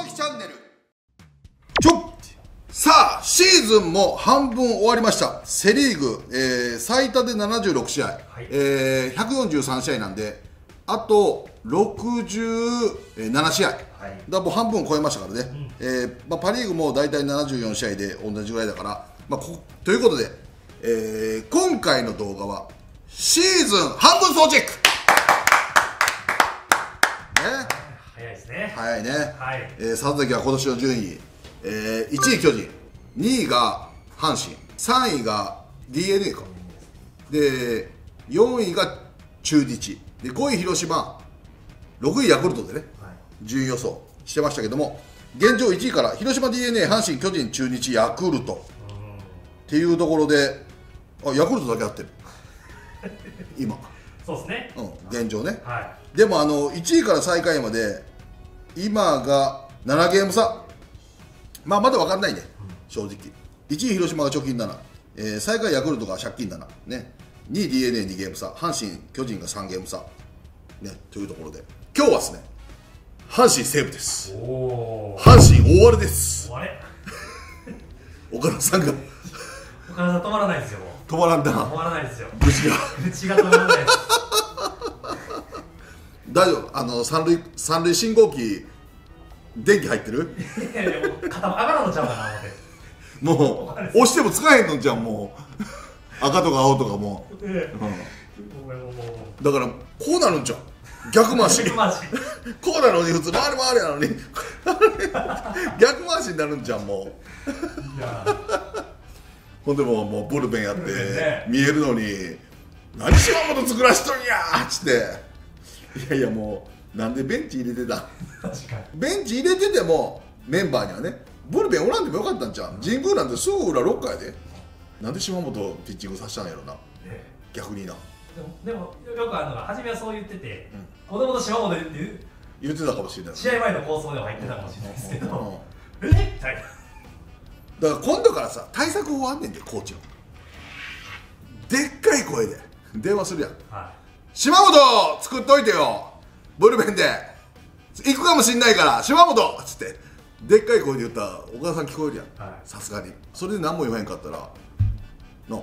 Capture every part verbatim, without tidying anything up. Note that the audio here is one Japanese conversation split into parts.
樹チャンネルちょさあ、シーズンも半分終わりました。セ・リーグ、えー、最多でななじゅうろくしあい、はい、えー、ひゃくよんじゅうさんしあいなんで、あとろくじゅうななしあい、はい、だもう半分超えましたからね、うん、えーまあ、パ・リーグも大体ななじゅうよんしあいで同じぐらいだから、まあ、こということで、えー、今回の動画はシーズン半分総チェック、ね、 早いですね。 早いね、はい、えー、里崎は今年の順位、えー、いちい巨人、にいが阪神、さんいが ディーエヌエー かで、よんいが中日で、ごい広島、ろくいヤクルトでね、はい、順位予想してましたけども、現状いちいから広島 ディーエヌエー、阪神、巨人、中日、ヤクルトっていうところで、あ、ヤクルトだけ合ってる今そうですね、 うん、現状ね、 はい、 でもあのいちいから最下位まで今がななゲーム差、まあまだ分かんないね、うん、正直いちい広島が貯金なな、えー、最下位ヤクルトが借金なな、ね、にい ディーエヌエーに ゲーム差、阪神巨人がさんゲーム差、ね、というところで今日はですね、阪神西武です。お阪神大荒れです。 大荒れ岡田さんが岡田さん止まらないですよ。 止まらんだ止まらないですよ。 愚痴が愚痴が止まらないです大丈夫、あの三塁三塁信号機電気入ってる？ いやいや、もう肩も上がらんのちゃうかな思って。 もう押してもつかへんのじゃん、もう赤とか青とかもう、ええ、うん、だからこうなるんじゃん、逆回しこうなのに普通回り回りなのに逆回しになるんじゃん、もういやほんでももうブルペンやって、ね、見えるのに何島本作らしとんやっつって、いやいやもうなんでベンチ入れてたベンチ入れててもメンバーにはね、ブルペンおらんでもよかったんちゃう、神宮なんてすぐ裏ろっかやで、なんで島本ピッチングさせたんやろな、ね、逆にな。 でも、でもよくあるのが初めはそう言ってて、もともと島本言って言ってたかもしれない、 試合前の構想では入ってたかもしれないですけど、えっみたいな。 だから今度からさ、対策法あんねんで、コーチのでっかい声で電話するやん、はい、島本作っといてよ、ブルペンで行くかもしんないから島本っつってでっかい声で言ったら岡田さん聞こえるやん、さすがに。それで何も言わへんかったらの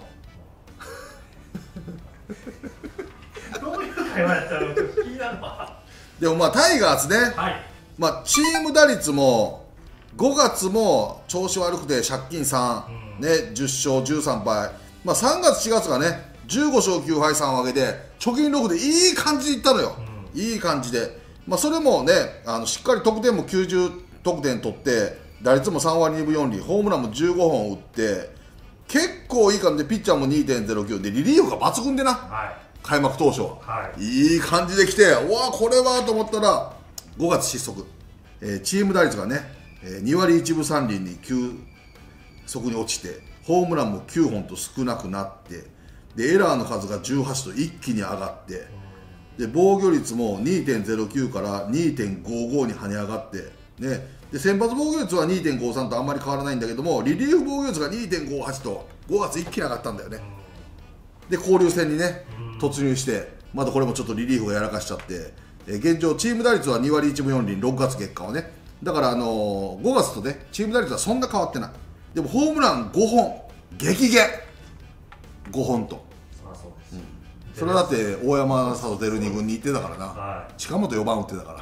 どういう会話やったのか気になるわ。 でもまあタイガースね、 はい、 まあチーム打率もごがつも調子悪くて借金さん、うん、ね、じゅっしょうじゅうさんぱい、まあ、さんがつしがつがねじゅうごしょうきゅうはいさんを挙げて貯金ろくでいい感じでいったのよ、うん、いい感じで、まあ、それもね、あのしっかり得点もきゅうじゅうとくてん取って打率もさんわりにぶよんりん、ホームランもじゅうごほん打って結構いい感じで、ピッチャーも にてんゼロきゅう でリリーフが抜群でな、はい、開幕当初、はい、いい感じで来て、うわこれはと思ったらごがつ失速、えー、チーム打率がねにわりいちぶさんりんに急速に落ちて、ホームランもきゅうほんと少なくなって、でエラーの数がじゅうはちと一気に上がって、で防御率も にてんゼロきゅう から にてんごご に跳ね上がって、ね、で先発防御率は にてんごさん とあんまり変わらないんだけども、リリーフ防御率が にてんごはち とごがつ一気に上がったんだよね。で交流戦にね突入して、まだこれもちょっとリリーフがやらかしちゃって、え現状チーム打率はにわりいちぶよんりん、ろくがつ月間はね、だから、あのー、ごがつとねチーム打率はそんな変わってない。でもホームランごほん激減、ごほんと、それはだって大山里輝にぐんに行ってたからな、はい、近本よばん打ってたから、はい、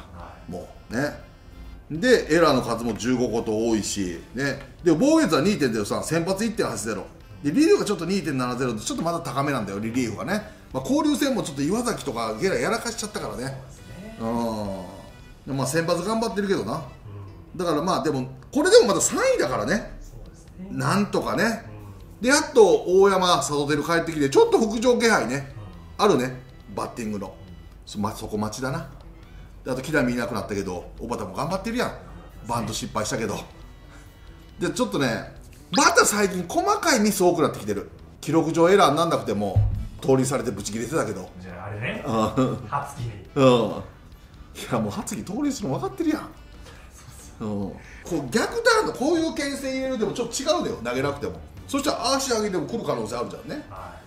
もうね、でエラーの数もじゅうごこと多いし、ね、で防御率は にてんゼロさん、先発 いってんはちゼロ でリリーフがちょっと にてんななゼロ でちょっとまだ高めなんだよ、リリーフがね、まあ、交流戦もちょっと岩崎とかゲラやらかしちゃったからね、うん、まあ先発頑張ってるけどな、だからまあでもこれでもまださんいだからね、なんとかね、でやっと大山里輝帰ってきてちょっと復調気配ね、あるね、バッティングの そ,、ま、そこ待ちだな。であと木浪いなくなったけど小畑も頑張ってるやん、バント失敗したけど、でちょっとねまた最近細かいミス多くなってきてる。記録上エラーになんなくても盗塁されてブチ切れてたけど、 じゃああれね、初木に、 うん、いやもう初木盗塁するの分かってるやん。うん、こう逆ターンのこういう牽制入れるでもちょっと違うのよ、投げなくても。そしたら足上げても来る可能性あるじゃんね、はい、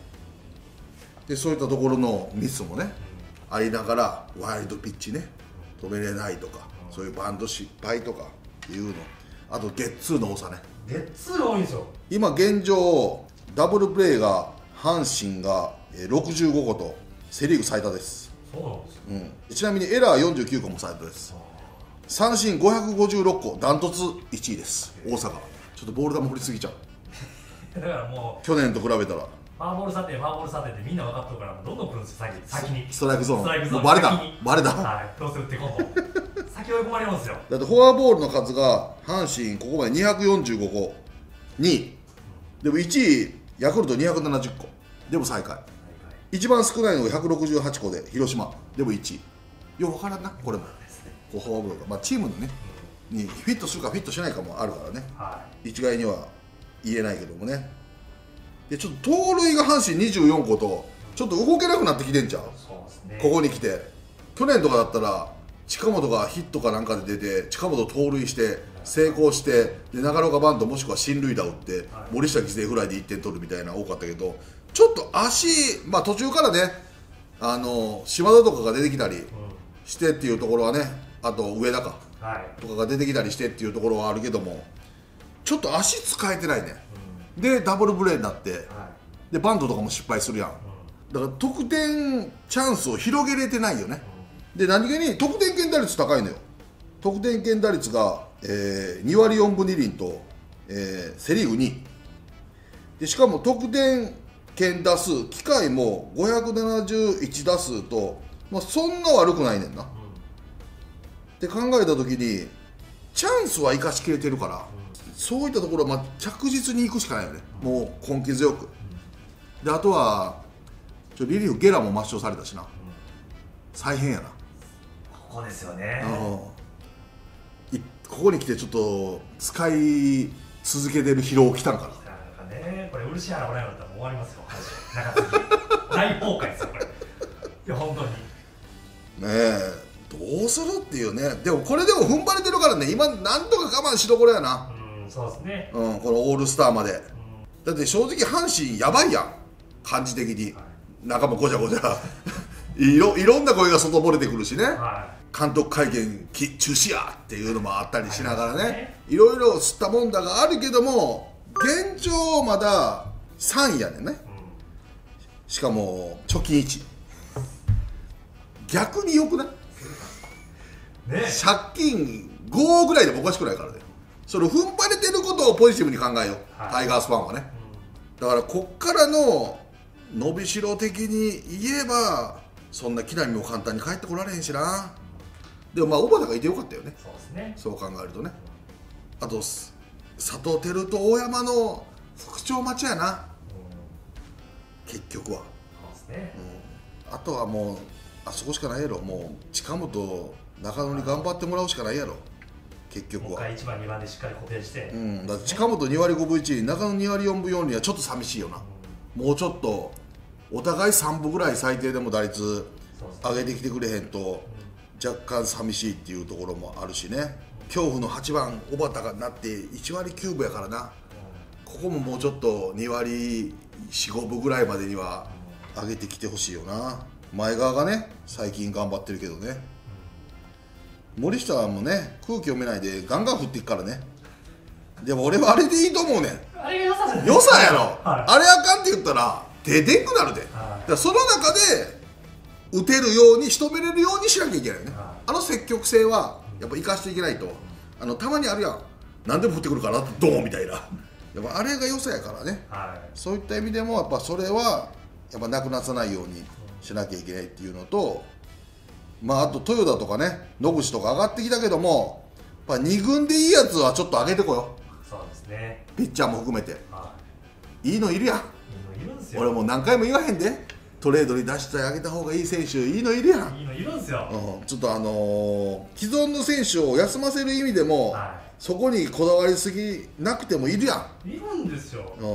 でそういったところのミスもね、うん、ありながらワイルドピッチね止めれないとか、うん、そういうバント失敗とかっていうの、あとゲッツーの多さね。 ゲッツーが多いんですよ。 今現状ダブルプレーが阪神がえーろくじゅうごことセ・リーグ最多です。 そうなんですよ、 うん、ちなみにエラーよんじゅうきゅうこも最多です。三振ごひゃくごじゅうろっこ、ダントツいちいです。大阪ちょっとボール球振りすぎちゃうだからもう去年と比べたらファーボール査定、ファーボール査定ってみんな分かってるから、どんどん来るんですよ、先先に。 ストライクゾーン、 ストライクゾーンもうバレた先にバレた、 はい、どうせ打ってこんと先追い込まれるんですよ。 だってフォアボールの数が阪神ここまでにひゃくよんじゅうごこ、にいでもいちいヤクルトにひゃくななじゅっこでも最下位、一番少ないのがひゃくろくじゅうはちこで広島でもいちい。よく分からんなこれも、こうフォアボールが、まあ、チームのね、うん、にフィットするかフィットしないかもあるからね、はい、一概には言えないけどもね。でちょっと盗塁が阪神にじゅうよんことちょっと動けなくなってきてんちゃう。 そうですね、 ここに来て去年とかだったら近本がヒットかなんかで出て近本盗塁して成功してで長岡バントもしくは進塁打打って、はい、森下犠牲フライでいってん取るみたいな多かったけど、ちょっと足、まあ、途中からねあの島田とかが出てきたりしてっていうところはね、あと上田か、はい、とかが出てきたりしてっていうところはあるけども、ちょっと足使えてないね、うん、でダブルプレーになって、はい、でバントとかも失敗するやん、うん、だから得点チャンスを広げれてないよね、うん、で何気に得点圏打率高いのよ。得点圏打率が、えー、にわりよんぶにりんと、えー、セ・リーグにいで、しかも得点圏打数機械もごひゃくななじゅういちだすうと、まあ、そんな悪くないねんな、うん、って考えた時にチャンスは生かしきれてるから、うん、そういったところはまあ着実にいくしかないよね、うん、もう根気強く、うん、であとはちょリリーフゲラも抹消されたしな、うん、再編やなここですよね、 うん、いここに来てちょっと使い続けてる疲労きたんかな。 なんかね、これ漆原おらんようだったらもう終わりますよ中継ぎ大崩壊ですよこれ。いや本当にねえ、どうするっていうね。でもこれでも踏ん張れてるからね、今なんとか我慢しどころやな。 うん、そうですね、 うん、このオールスターまで、うん、だって正直阪神やばいやん感じ的に、はい、中もごちゃごちゃいろいろんな声が外漏れてくるしね、はい、監督会見中止やっていうのもあったりしながらね、ね、いろいろ吸ったもんだがあるけども、現状まださんいやねんね、うん、しかも貯金いち、逆によくない、ね、借金ごぐらいでもおかしくないからね。それを踏ん張れてることをポジティブに考えよう、はい、タイガースファンはね、うん、だからこっからの伸びしろ的に言えばそんな木浪も簡単に帰ってこられへんしな。でもまあ小畑がいてよかったよね、 そうですね、 そう考えるとね。あと佐藤輝と大山の復調待ちやな、うん、結局はそうですね、うん、あとはもうあそこしかないやろ。もう近本中野に頑張ってもらうしかないやろ結局は。もう一回いちばんにばんでしっかり固定して、 うん、だって近本にわりごぶいちり中野にわりよんぶよんりはちょっと寂しいよな、うん、もうちょっとお互いさんぶぐらい最低でも打率上げてきてくれへんと若干寂しいっていうところもあるしね。恐怖のはちばん小畑がなっていちわりきゅうぶやからな、ここももうちょっとにわりよん、ごぶぐらいまでには上げてきてほしいよな。前川がね最近頑張ってるけどね、森下もね空気読めないでガンガン振っていくからね。でも俺はあれでいいと思うねん。 あれが良さじゃない良さやろ、はい、あれあかんって言ったら出てくなるで、はい、だからその中で打てるように仕留めれるようにしなきゃいけないよね、はい、あの積極性はやっぱ生かしていけないと、うん、あのたまにあるやん、何でも振ってくるからドーンみたいなやっぱあれが良さやからね、はい、そういった意味でもやっぱそれはやっぱなくなさないようにしなきゃいけないっていうのと、まああと豊田とかね野口とか上がってきたけども、やっぱに軍でいいやつはちょっと上げてこよう。そうですね、 ピッチャーも含めて、はい、いいのいるやん。いいのいるんすよ。 俺もう何回も言わへんで、トレードに出してあげた方がいい選手いいのいるやん。 いいのいるんすよ、 うん、ちょっとあのー、既存の選手を休ませる意味でも、はい、そこにこだわりすぎなくてもいるやん。いるんですよ、 うん、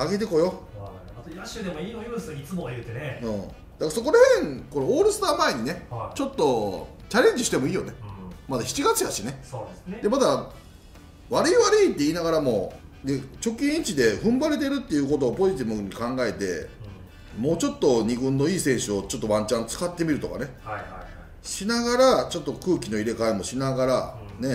上げてこよ、はい、 あと野手でもいいのいるんすよ、いつも言うてね、 うん、だからそこら辺これオールスター前にね、はい、ちょっとチャレンジしてもいいよね、うん、まだしちがつやしね。 そうですね。 でまだ悪い悪いって言いながらもで貯金いちで踏ん張れてるっていうことをポジティブに考えて、うん、もうちょっとに軍のいい選手をちょっとワンチャン使ってみるとかね、はいはいはい、しながらちょっと空気の入れ替えもしながら、うん、ね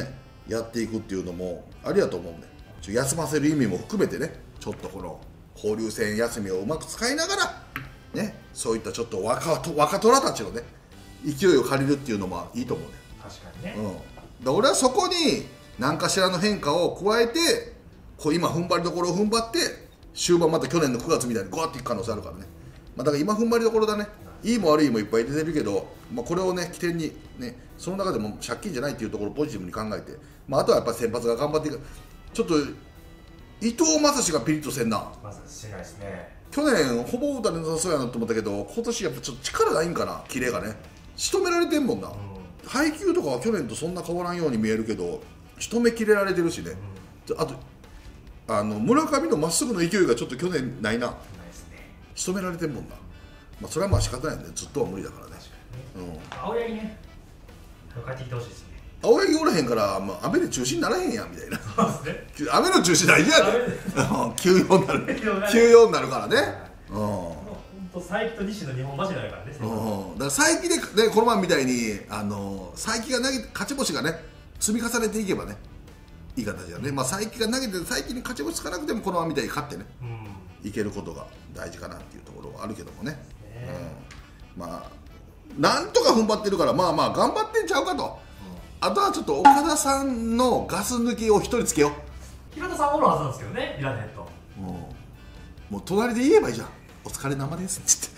やっていくっていうのもありやと思うんで、ちょ休ませる意味も含めてね、ちょっとこの交流戦休みをうまく使いながらね、そういったちょっと若と若虎たちのね勢いを借りるっていうのもいいと思うね。 確かにね、 うん、だ俺はそこに何かしらの変化を加えて、こう今踏ん張りどころを踏ん張って終盤また去年のくがつみたいにゴワッていく可能性あるからね、まあ、だから今踏ん張りどころだね。いいも悪いもいっぱい出てるけど、まあ、これをね起点にね、その中でも借金じゃないっていうところをポジティブに考えて、まあ、あとはやっぱり先発が頑張っていく。ちょっと伊藤将司がピリッとせんな。 まずしないですね。 去年ほぼ打たれなさそうやなと思ったけど、今年やっぱちょっと力ないんかな、キレがね仕留められてんもんな、うん、配球とかは去年とそんな変わらんように見えるけど仕留めきれられてるしね、うん、あとあの村上のまっすぐの勢いがちょっと去年ないな、ないですね、仕留められてんもんな。まあ、それはまあ仕方ないんで、ずっとは無理だからね。 うん、青柳ね、帰ってきてほしいですね。 青柳おらへんから、まあ、雨で中止にならへんやんみたいな。 そうですね、 雨の中止大事やで休養になる休養になるからね、はい、うん、 本当佐伯と西の日本柱だからね、うん、 だから佐伯で、ね、この前みたいにあの佐伯が投げて勝ち星がね積み重ねていけばねいい形だね、まあ、佐伯が投げて佐伯に勝ち星つかなくてもこのままみたいに勝ってね、うん、いけることが大事かなっていうところはあるけどもね、うん、まあなんとか踏ん張ってるから、まあまあ頑張ってんちゃうかと、うん、あとはちょっと岡田さんのガス抜きを一人つけよう。 平田さんおるはずなんですけどね、いらないと、 もう、もう隣で言えばいいじゃん、お疲れ生ですって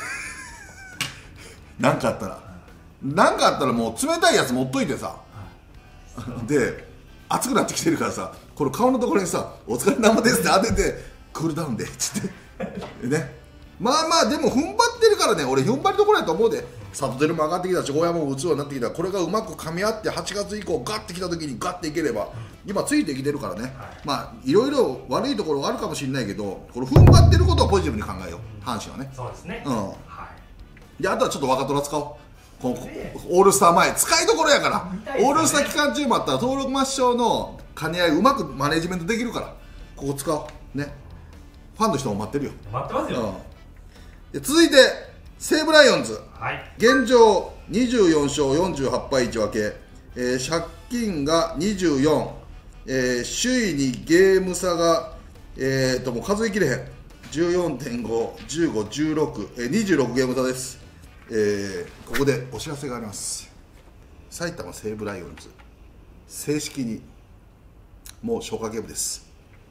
言って何かあったら何かあったらもう冷たいやつ持っといてさ、で熱くなってきてるからさ、この顔のところにさお疲れ生ですって当ててクールダウンでっつってね、まあまあでも踏ん張ってるからね、俺踏ん張りどころやと思うで。サトテルも上がってきたし、大山も打つようになってきた。これがうまく噛み合ってはちがつ以降ガッてきた時にガッていければ、今ついてきてるからね、はい、まあいろいろ悪いところがあるかもしれないけど、これ踏ん張ってることをポジティブに考えよう、阪神はね。 そうですね、 うん、 はい、 であとはちょっと若虎使おう、このオールスター前使いどころやから、ね、オールスター期間中もあったら登録抹消の兼ね合いうまくマネジメントできるから、ここ使おうね。ファンの人も待ってるよ。 待ってますよ、 うん、で続いて西武ライオンズ、はい、現状にじゅうよんしょうよんじゅうはち敗いち分け、えー、借金がにじゅうよん、えー、首位にゲーム差が、えー、ともう数えきれへん じゅうよんてんご、じゅうご、じゅうろく、えー、にじゅうろくゲーム差です、えー、ここでお知らせがあります。埼玉西武ライオンズ正式にもう消化ゲームです。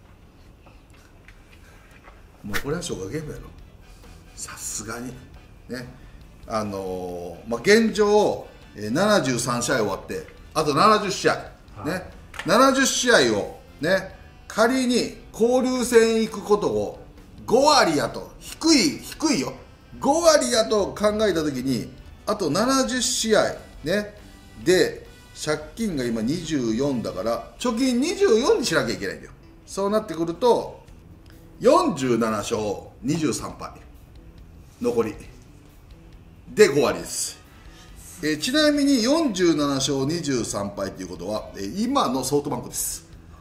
もうこれは消化ゲームやろ、さすがにね。あのーまあ、現状、えー、ななじゅうさんしあい終わって、あとななじゅっしあい、ね、はい、ななじゅっしあいを、ね、仮に交流戦行くことをごわりやと、低い低いよごわりやと考えたときに、あとななじゅっしあい、ね、で借金が今にじゅうよんだから貯金にじゅうよんにしなきゃいけないんだよ。そうなってくるとよんじゅうななしょうにじゅうさん敗残りでごわりです。えー、ちなみによんじゅうななしょうにじゅうさん敗ということは、えー、今のソフトバンクです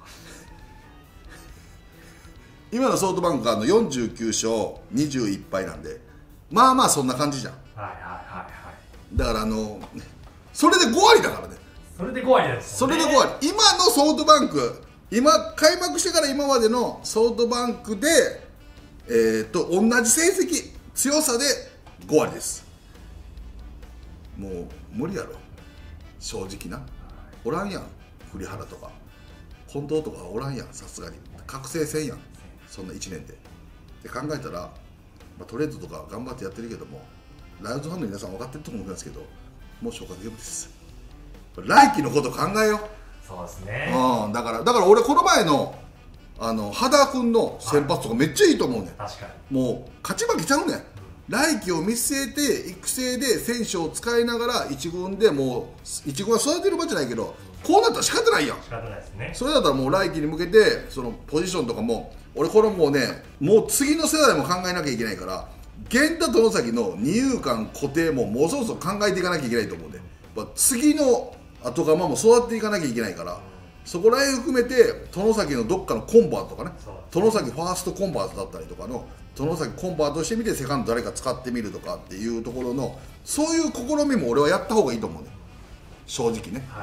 今のソフトバンクがあのよんじゅうきゅうしょうにじゅういち敗なんで、まあまあそんな感じじゃん。はいはいはいはい。だからあのそれでごわりだからね。 それでごわりです、 ね、それでごわり。今のソフトバンク、今開幕してから今までのソフトバンクで、えー、と同じ成績強さでごわりです。もう無理やろ正直な。おらんやん栗原とか近藤とかおらんやん、さすがに覚醒せんやん、そんないちねんで。で考えたら、まあ、トレードとか頑張ってやってるけども、ライオンズファンの皆さん分かってると思いますけど、もう消化ゲームです。来季のこと考えよう。 そうですね、 うん、だからだから俺この前のあの羽田君の先発とかめっちゃいいと思うねん。 確かにもう勝ち負けちゃうねん。来季を見据えて育成で選手を使いながら一軍でもう一軍は育てる場じゃないけど、こうなったら仕方ないやん。 仕方ないですね。 それだったらもう来季に向けてそのポジションとかも俺これもうね、もう次の世代も考えなきゃいけないから、源田外崎の二遊間固定ももうそろそろ考えていかなきゃいけないと思うんで、まあ、次の後釜も育っていかなきゃいけないから、そこら辺含めて外崎のどっかのコンバートとかね、外崎ファーストコンバートだったりとかの外崎コンバートしてみてセカンド誰か使ってみるとかっていうところの、そういう試みも俺はやった方がいいと思うね、正直ね。 はい、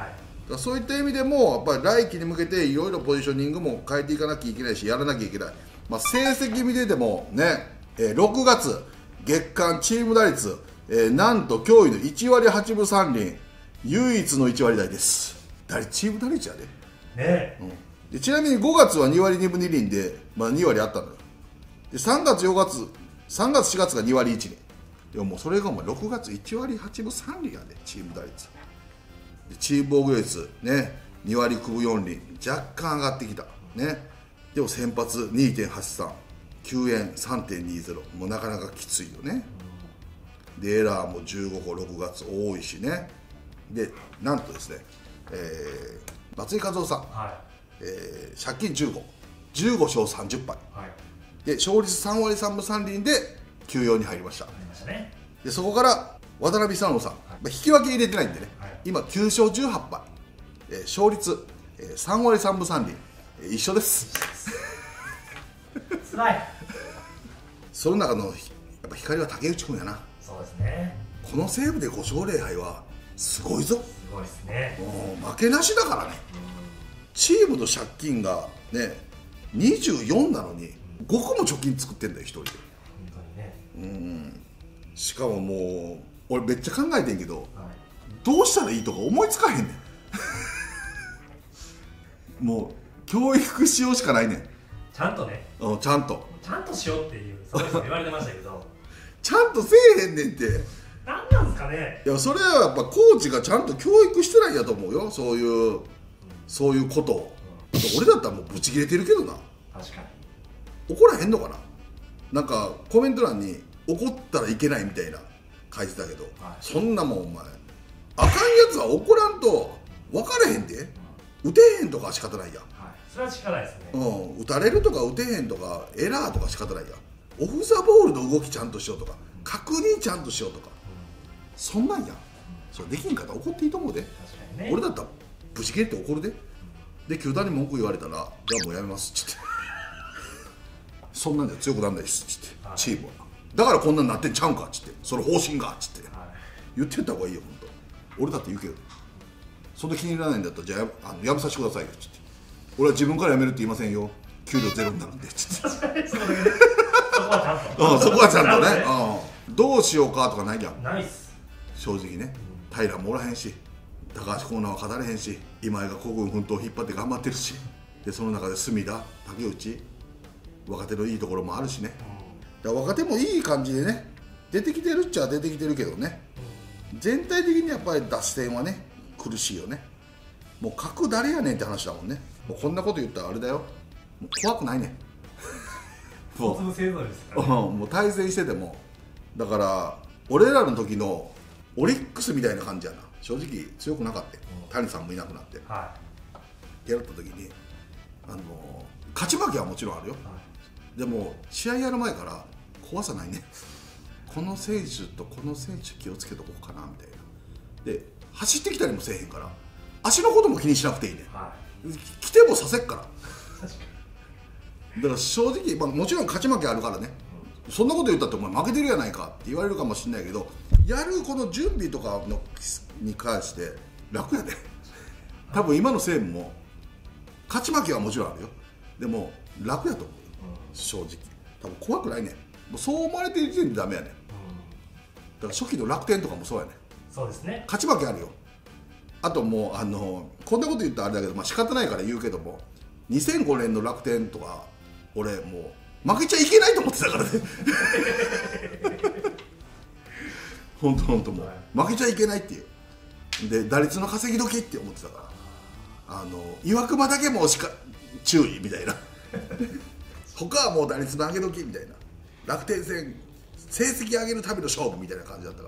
らそういった意味でもやっぱり来季に向けていろいろポジショニングも変えていかなきゃいけないしやらなきゃいけない、まあ、成績見ててもね、えー、ろくがつ月間チーム打率、えー、なんと驚異のいちわりはちぶさんりん、唯一のいちわり台です。打率チーム打率やで、 ねえ、 うん、でちなみにごがつはにわりにぶにりんで、まあ、にわりあったのよ。でさんがつよんがつさんがつしがつがにわりいちりん、でももうそれがもうろくがついちわりはちぶさんりんやでチーム打率で、チーム防御率ねにわりきゅうぶよんりん、若干上がってきたね。でも先発 にてんはちさん、救援 さんてんにゼロ、もうなかなかきついよね。でエラーもじゅうごころくがつ多いしね。でなんとですね、えー、松井稼頭央さん、 はい、 えー、借金じゅうご、じゅうごしょうさんじゅっぱい、はい、で勝率さんわりさんぶさんりんで休養に入りました。 入りましたね。でそこから渡辺久野さん、はい、まあ、引き分け入れてないんでね、はい、今きゅうしょうじゅうはっぱい、えー、勝率、えー、さんわりさんぶさんりん、えー、一緒です。 つらい。その中のやっぱ光は竹内君やな。 そうですね。 この西武でごしょうぜろはいはすごいぞ。すごいですね。 もう負けなしだからね。チームの借金がねにじゅうよんなのにごこも貯金作ってんだよ一人で。本当にね。うん。しかももう俺めっちゃ考えてんけど、はい、どうしたらいいとか思いつかへんねん。もう教育しようしかないねん。 ちゃんとね。 うん、ちゃんと。 ちゃんとしようっていうそういう人言われてましたけど。 ちゃんとせえへんねんって。 なんなんですかね。 いやそれはやっぱコーチがちゃんと教育してないんやと思うよ。そういう、うん、そういうことを、うん、俺だったらもうブチ切れてるけどな。確かに怒らへんのかな。なんかコメント欄に怒ったらいけないみたいな書いてたけど、はい、そんなもんお前あかんやつは怒らんと分からへんで、うん、打てへんとかは仕方ないやん、はい、 それは仕方ないですね。 うん、打たれるとか打てへんとかエラーとか仕方ないやん。オフ・ザ・ボールの動きちゃんとしようとか、うん、確認ちゃんとしようとか、うん、そんなんやん。それできんかったら怒っていいと思うで。確かにね。俺だったらブチ切れて怒るで。で球団に文句言われたらじゃあもうやめますっつってそんなんで強くなんないっすっつって、はい、チームはだからこんなんなってんちゃうんかっつって、その方針がっつって、はい、言ってった方がいいよ本当。俺だって言うけど、そんな気に入らないんだったらじゃあ、あのやめさせてくださいよっつって、俺は自分からやめるって言いませんよ、給料ゼロになるんでっつってそこはちゃんと、うん、そこはちゃんとね、うん、どうしようかとかないじゃん。ないっす正直ね。平もおらへんし、高橋光成は勝たれへんし、今井が孤軍奮闘を引っ張って頑張ってるし、でその中で隅田、竹内、若手のいいところもあるしね。だから若手もいい感じでね出てきてるっちゃ出てきてるけどね、全体的にやっぱり脱線はね苦しいよね。もう格誰やねんって話だもんね。もうこんなこと言ったらあれだよ、もう怖くないねんもうもう対戦してても、だから俺らの時のオリックスみたいな感じやな。正直強くなかったよ、うん、谷さんもいなくなって、はい、やった時にあの勝ち負けはもちろんあるよ、はい、でも試合やる前から怖さないねこの選手とこの選手気をつけとこうかなみたいな。で走ってきたりもせえへんから足のことも気にしなくていいね、はい、来てもさせっからだから正直、まあ、もちろん勝ち負けあるからね、うん、そんなこと言ったってお前負けてるやないかって言われるかもしれないけど、やるこの準備とかのに関して楽やで多分今の西武も勝ち負けはもちろんあるよ、でも楽やと思うよ、うん、正直多分怖くないね。もうそう思われている時点でダメやね、うん、だから初期の楽天とかもそうやね。そうですね、勝ち負けあるよ。あともうあのこんなこと言ったらあれだけど、まあ仕方ないから言うけども、にせんごねんの楽天とか俺もう負けちゃいけないと思ってたからね本当本当もう負けちゃいけないっていうで、打率の稼ぎ時って思ってたから、あの岩隈だけもうしか注意みたいな他はもう打率の上げ時みたいな、楽天戦成績上げるための勝負みたいな感じだったから、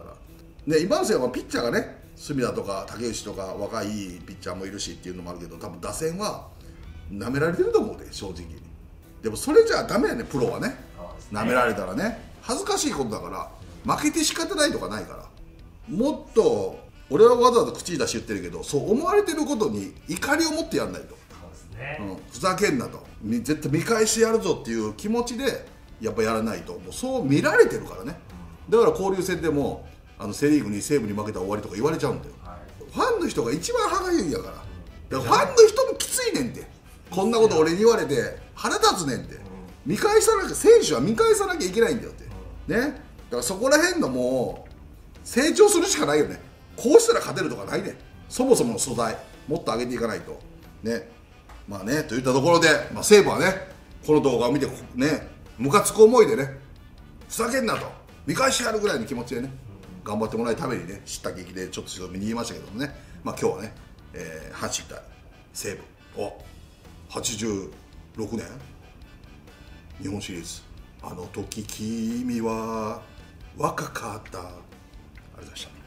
ね、今のせいはピッチャーがね隅田とか竹内とか若いピッチャーもいるしっていうのもあるけど、多分打線はなめられてると思うで正直。でもそれじゃダメやねプロはね、なめられたらね恥ずかしいことだから、負けて仕方ないとかないから、もっと俺はわざわざ口に出し言ってるけど、そう思われてることに怒りを持ってやんないと。そうですね、うん、ふざけんなと、絶対見返してやるぞっていう気持ちでやっぱやらないと、もうそう見られてるからね、うん、だから交流戦でもあのセ・リーグに西武に負けたら終わりとか言われちゃうんだよ、はい、フファンの人が一番歯がゆいんやから、だからファンの人もきついねんて、こんなこと俺に言われて腹立つねんて、見返さなきゃ、選手は見返さなきゃいけないんだよってね。だからそこら辺のもう成長するしかないよね。こうしたら勝てるとかないね。そもそもの素材もっと上げていかないとね。まあね、といったところで、まあ、西武はねこの動画を見てねムカつく思いでね、ふざけんなと見返してやるぐらいの気持ちでね頑張ってもらうためにね、知った激でちょっと強めに言いましたけどもね、まあ今日はね、えー、阪神対西武をはちじゅうろくねん日本シリーズ、あの時君は若かった、ありがとうございました。